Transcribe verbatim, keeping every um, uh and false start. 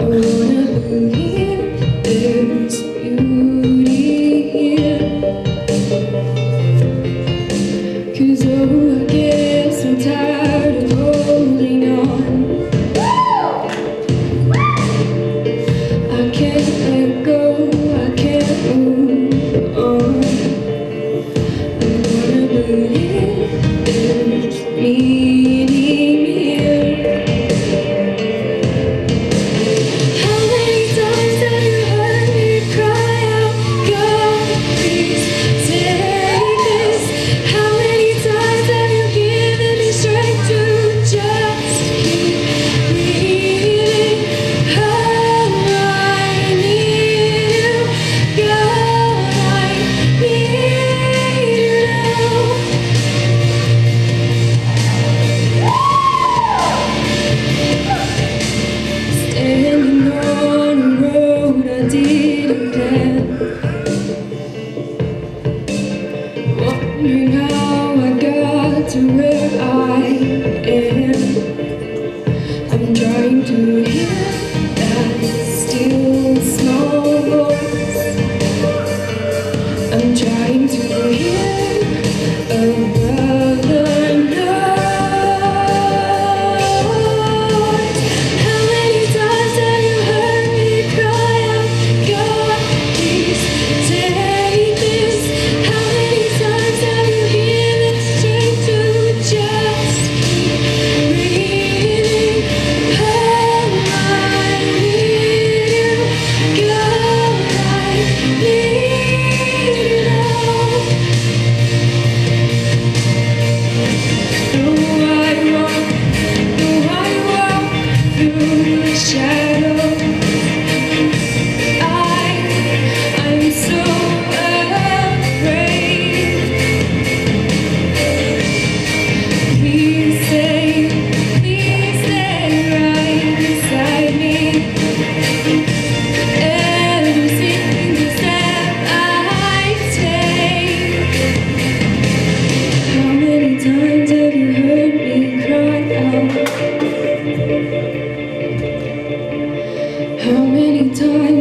wanna believe there's beauty here. 'Cause oh, I guess I'm tired of holding on. I can't let go, I can't move on. I wanna believe there's meaning here. How many times have you heard me cry out, God, please take this? How many times have you given me strength to just keep breathing? Oh, I need you, God, I need you now. Standing on a road I didn't plan, wondering how I got to where I am. I'm trying to hear that still small voice. I'm trying to hear a brother noise. How many times have you heard me cry out, God, please take this? How many times have you given strength to just keep breathing? Oh, I need you, God, I need you now. Though I walk, though I walk through the shadows, I, I'm so afraid. Please stay, please stay right beside me. Every single step I take. How many times have you heard me cry out? How many times